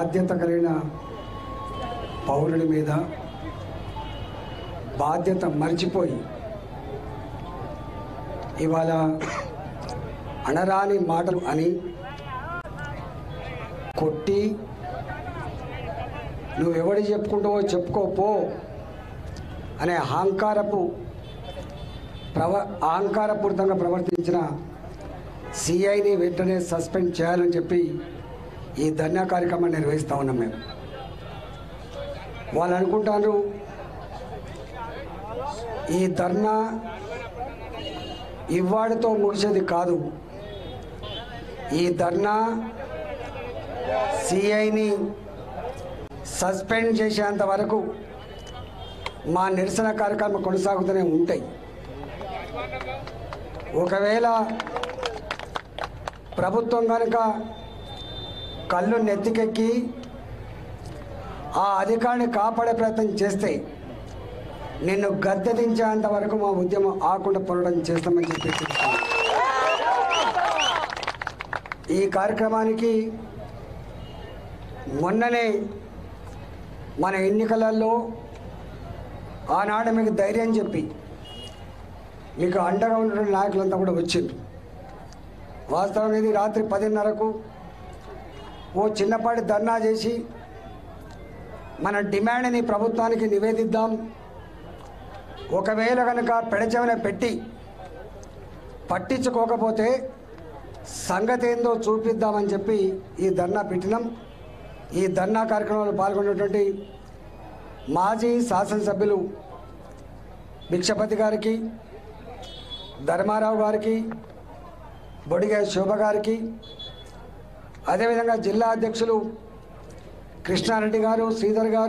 బాధ్యత కలిగిన పౌరుడి మీద బాధ్యత మర్చిపోయి ఇవాళ అనరాని మాటలు అని కొట్టి నువ్వెవడి చెప్పుకుంటావో చెప్పుకోపో అనే అహంకారపూరితంగా ప్రవర్తించిన సిఐని వెంటనే సస్పెండ్ చేయాలని చెప్పి ఈ ధర్నా కార్యక్రమాన్ని నిర్వహిస్తూ ఉన్నాం. మేము వాళ్ళు అనుకుంటారు ఈ ధర్నా ఇవాడితో ముగిసేది కాదు, ఈ ధర్నా సిఐని సస్పెండ్ చేసేంత వరకు మా నిరసన కార్యక్రమం కొనసాగుతూనే ఉంటాయి. ఒకవేళ ప్రభుత్వం కనుక కళ్ళు నెత్తికెక్కి ఆ అధికారిని కాపాడే ప్రయత్నం చేస్తే నిన్ను గద్దె దించేంత వరకు మా ఉద్యమం ఆకుండా పోరాటం చేస్తామని చెప్పి ఈ కార్యక్రమానికి మొన్ననే మన ఎన్నికలలో ఆనాడు మీకు ధైర్యం చెప్పి మీకు అండగా ఉన్నటువంటి నాయకులంతా కూడా వచ్చిండ్రు. వాస్తవం ఇది రాత్రి 10:30కు ఓ చిన్నపాటి ధర్నా చేసి మన డిమాండ్ని ప్రభుత్వానికి నివేదిద్దాం, ఒకవేళ కనుక పెడచెవిన పెట్టి పట్టించుకోకపోతే సంగతి ఏందో చూపిద్దామని చెప్పి ఈ ధర్నా పెట్టినాం. ఈ ధర్నా కార్యక్రమంలో పాల్గొన్నటువంటి మాజీ శాసనసభ్యులు భిక్షపతి గారికి, ధర్మారావు గారికి, బొడిగ శోభ గారికి, అదేవిధంగా జిల్లా అధ్యక్షులు కృష్ణారెడ్డి గారు, శ్రీధర్ గారు,